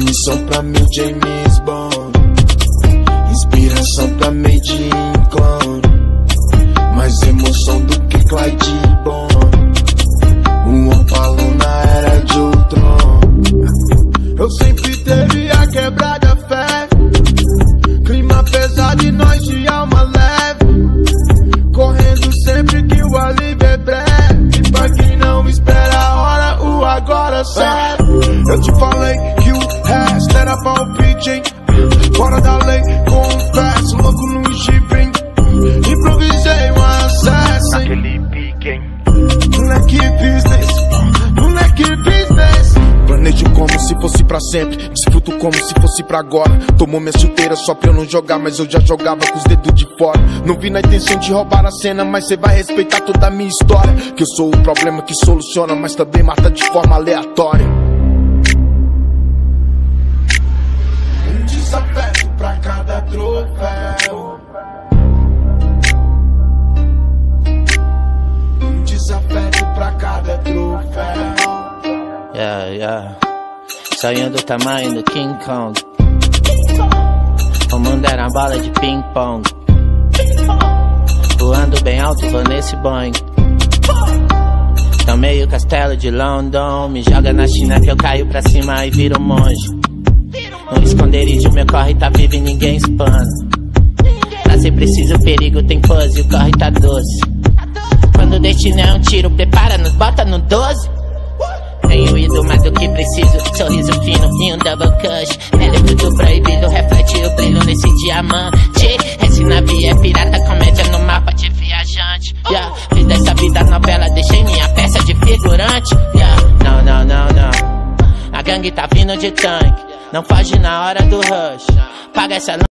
Missão pra meu James Bond, inspiração pra Made in Clone, mais emoção do que Clyde Bond. Um Opala na era de Ultron. Eu sempre teve a quebrada fé, clima pesado e nós de alma leve, correndo sempre que o alívio é breve. E pra quem não espera a hora, o agora serve. Eu te falei que o resto era palpite, hein? Fora da lei, confesso, louco no Jeep, improvisei um acesso, hein? Naquele pique, hein? Moleque business. Planejo como se fosse pra sempre, desfruto como se fosse pra agora. Tomou minha chuteira só pra eu não jogar, mas eu já jogava com os dedos de fora. Não vi na intenção de roubar a cena, mas cê vai respeitar toda a minha história. Que eu sou o problema que soluciona, mas também mata de forma aleatória. Um desafeto pra cada troféu, um desafeto pra cada troféu. Yeah. Sonho do tamanho do King Kong. O mundo era uma bola de ping-pong. Voando bem alto, vou nesse Boeing. Tomei o castelo de London. Me joga na China que eu caio pra cima e viro monge. No esconderijo meu corre tá vivo e ninguém espana. Pra ser preciso o perigo tem pose, o corre tá doce. Quando o destino é um tiro, prepara, nos bota no 12. Tenho ido mais do que preciso, sorriso fino e um double cush. Velho tudo proibido, reflete o brilho nesse diamante. Esse navio é pirata, comédia no mapa de viajante. Fiz dessa vida novela, deixei minha peça de figurante. Não. A gangue tá vindo de tanque, não foge na hora do rush. Paga essa